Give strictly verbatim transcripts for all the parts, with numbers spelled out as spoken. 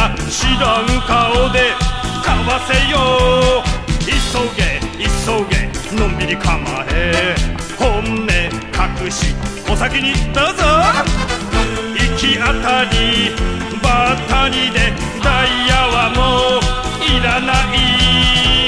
な知らん顔で交わせよ。急げ急げのんびり構え、本音隠しお先にどうぞ。行き当たりばったりでダイヤはもういらない。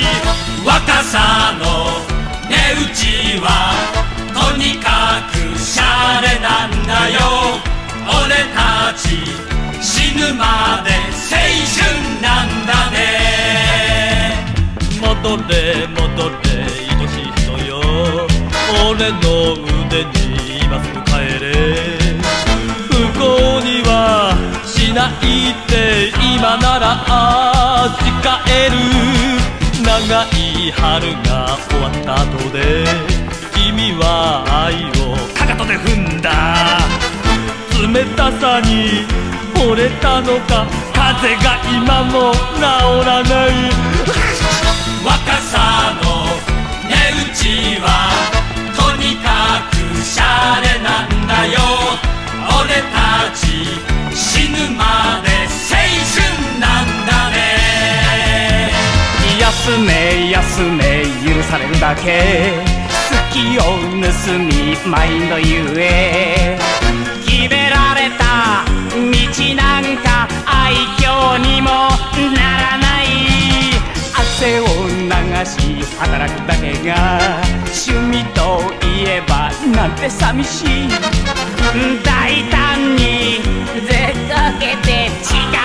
若さの値打ちはとにかくシャレなんだよ。俺たち死ぬまで青春なんだね。 戻れ戻れ愛しい人よ、俺の腕に今すぐ帰れ。不幸にはしないって今なら誓える。長い春が終わった後で君は愛をかかとで踏んだ。冷たさに惚れたのか、風が今も治らない。 若さの値打ちはとにかくシャレなんだよ。俺たち死ぬまで青春なんだね。 休め休め許されるだけ、好きを盗み毎度言え。決められた道なんか愛嬌にもならない。汗を流し働くだけが趣味といえばなんて寂しい。大胆に出かけて違う